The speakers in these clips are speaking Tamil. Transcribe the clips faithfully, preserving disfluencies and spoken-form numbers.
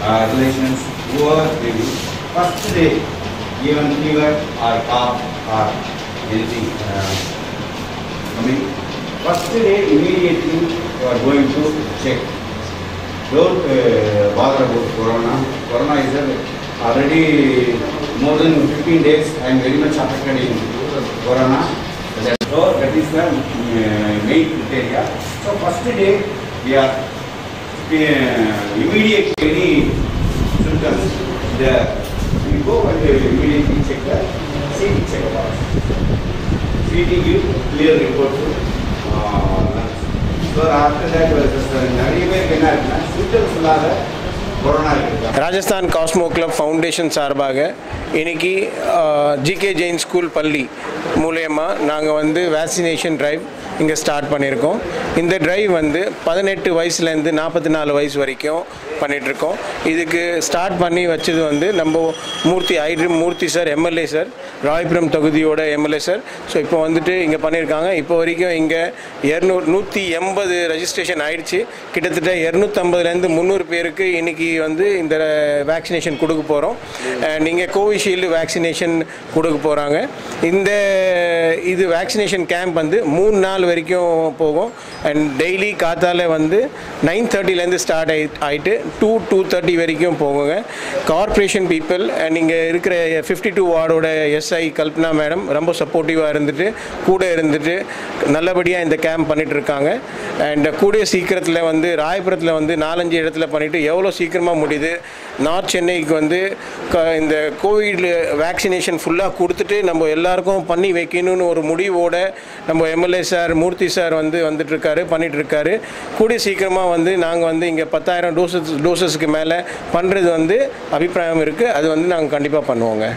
uh, relations whoever they do. First day, even fever or cough or anything uh, coming, first day immediately you are going to check. Don't uh, bother about corona. Corona is uh, already more than fifteen days. I am very much affected in corona. So that is the uh, main criteria. So first day we are uh, immediately any symptoms there. We go and uh, immediately check the C T check box. C T give clear report to uh, so after that நிறைய பேருக்கு என்ன இருக்குன்னா சிம்டம்ஸ் இல்லாத கொரோனா இருக்கு. ராஜஸ்தான் காஸ்மோ கிளப் ஃபவுண்டேஷன் சார்பாக இன்னைக்கு ஜிகே ஜெயின் ஸ்கூல் பள்ளி மூலமா நாங்கள் வந்து வேக்சினேஷன் டிரைவ் இங்கே ஸ்டார்ட் பண்ணியிருக்கோம். இந்த டிரைவ் வந்து பதினெட்டு வயசுலேருந்து நாற்பத்தி நாலு வயசு வரைக்கும் பண்ணிகிட்ருக்கோம். இதுக்கு ஸ்டார்ட் பண்ணி வச்சது வந்து நம்ம மூர்த்தி ஐட்ரிம் Murthy sir MLA sir, Royapuram தொகுதியோட எம்எல்ஏ சார். ஸோ இப்போ வந்துட்டு இங்கே பண்ணியிருக்காங்க. இப்போ வரைக்கும் இங்கே இரநூறு நூற்றி எண்பது ரெஜிஸ்ட்ரேஷன் ஆயிடுச்சு. கிட்டத்தட்ட இரநூத்தம்பதுலேருந்து முந்நூறு பேருக்கு இன்றைக்கி வந்து இந்த வேக்சினேஷன் கொடுக்க போகிறோம். நீங்கள் கோவிஷீல்டு வேக்சினேஷன் கொடுக்க போகிறாங்க. இந்த இது வேக்சினேஷன் கேம்ப் வந்து மூணு நாள் வரைக்கும் போகும். அண்ட் டெய்லி காத்தால வந்து நைன் தேர்ட்டிலேருந்து ஸ்டார்ட் ஆகி ஆகிட்டு டூ டூ தேர்ட்டி வரைக்கும் போகுங்க. கார்பரேஷன் பீப்புள் அண்ட் இங்கே இருக்கிற ஃபிஃப்டி டூ வார்டோட எஸ்ஐ கல்பனா மேடம் ரொம்ப சப்போர்ட்டிவாக இருந்துட்டு கூட இருந்துட்டு நல்லபடியாக இந்த கேம்ப் பண்ணிகிட்டு இருக்காங்க. அண்ட் கூடிய சீக்கிரத்தில் வந்து ராயபுரத்தில் வந்து நாலஞ்சு இடத்துல பண்ணிவிட்டு எவ்வளோ சீக்கிரமாக முடியுது. நார்த் சென்னைக்கு வந்து க இந்த கோவிட் வேக்சினேஷன் ஃபுல்லாக கொடுத்துட்டு நம்ம எல்லாருக்கும் பண்ணி வைக்கணும்னு ஒரு முடிவோடு நம்ம எம்எல்ஏ சார் மூர்த்தி சார் வந்து வந்துட்டுருக்காரு பண்ணிகிட்ருக்காரு. கூடிய சீக்கிரமாக வந்து நாங்கள் வந்து இங்கே பத்தாயிரம் டோசஸ் டோசஸ்க்கு மேலே பண்ணுறது வந்து அபிப்பிராயம் இருக்குது. அது வந்து நாங்கள் கண்டிப்பாக பண்ணுவோங்க.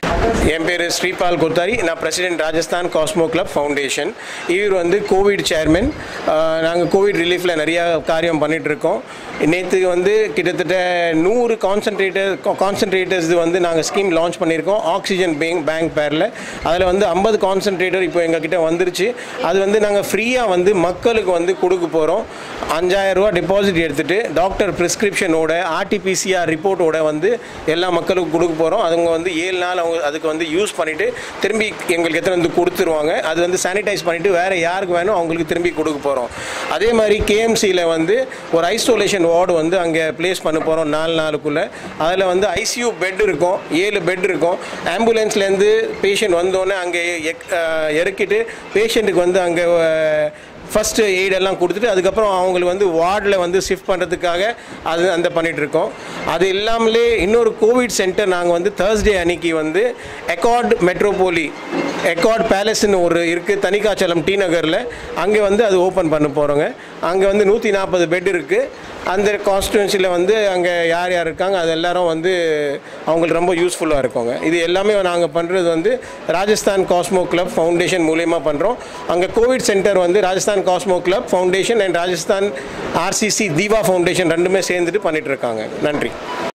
என் பேர் ஸ்ரீபால் கொத்தாரி. நான் president Rajasthan cosmo club foundation. இவர் வந்து கோவிட் சேர்மன். நாங்கள் கோவிட் ரிலீஃபில் நிறையா காரியம் பண்ணிகிட்ருக்கோம். நேற்று வந்து கிட்டத்தட்ட நூறு கான்சன்ட்ரேட்டர் கான்சன்ட்ரேட்டர்ஸ் வந்து நாங்கள் ஸ்கீம் லான்ச் பண்ணியிருக்கோம் ஆக்சிஜன் பேங்க் பேங்க் பேரில். அதில் வந்து ஐம்பது கான்சன்ட்ரேட்டர் இப்போ எங்ககிட்ட வந்துருச்சு. அது வந்து நாங்கள் ஃப்ரீயாக வந்து மக்களுக்கு வந்து கொடுக்க போகிறோம். அஞ்சாயிரரூவா டெபாசிட் எடுத்துகிட்டு டாக்டர் ப்ரிஸ்கிரிப்ஷனோட ஆர்டிபிசிஆர் ரிப்போர்ட்டோட வந்து எல்லா மக்களுக்கும் கொடுக்க போகிறோம். அதுங்க வந்து ஏழு நாள் அவங்க அதுக்கு வந்து யூஸ் பண்ணிவிட்டு திரும்பி எங்களுக்கு எத்தனை வந்து கொடுத்துருவாங்க. அது வந்து சானிடைஸ் பண்ணிவிட்டு வேறு யாருக்கு வேணும் அவங்களுக்கு திரும்பி கொடுக்க போகிறோம். அதே மாதிரி கேஎம்சியில் வந்து ஒரு ஐசோலேஷன் வார்டு வந்து அங்கே பிளேஸ் பண்ண போகிறோம் நாலு நாளுக்குள்ளே. அதில் வந்து ஐசியூ பெட் இருக்கும், ஏழு பெட் இருக்கும். ஆம்புலன்ஸ்லேருந்து பேஷண்ட் வந்தோடனே அங்கே இறக்கிட்டு பேஷண்ட்டுக்கு வந்து அங்கே ஃபஸ்ட்டு எய்டெல்லாம் கொடுத்துட்டு அதுக்கப்புறம் அவங்களுக்கு வந்து வார்டில் வந்து ஷிஃப்ட் பண்ணுறதுக்காக அது அந்த பண்ணிகிட்ருக்கோம். அது இல்லாமலே இன்னொரு கோவிட் சென்டர் நாங்கள் வந்து தேர்ஸ்டே அன்னைக்கு வந்து எக்கார்ட் மெட்ரோபோலி எக்கார்ட் பேலஸ்ன்னு ஒரு இருக்குது தனிக்காச்சலம் டி நகரில். அங்கே வந்து அது ஓப்பன் பண்ண போகிறோங்க. அங்கே வந்து நூற்றி நாற்பது பெட் இருக்குது. அந்த கான்ஸ்டிடுவன்சியில் வந்து அங்கே யார் யார் இருக்காங்க அது எல்லாரும் வந்து அவங்களுக்கு ரொம்ப யூஸ்ஃபுல்லாக இருக்குங்க. இது எல்லாமே நாங்கள் பண்ணுறது வந்து ராஜஸ்தான் காஸ்மோ கிளப் ஃபவுண்டேஷன் மூலயமா பண்ணுறோம். அங்கே கோவிட் சென்டர் வந்து Rajasthan cosmo club foundation and Rajasthan RCC தீவா ஃபவுண்டேஷன் ரெண்டுமே சேர்ந்துட்டு பண்ணிகிட்டு இருக்காங்க. நன்றி.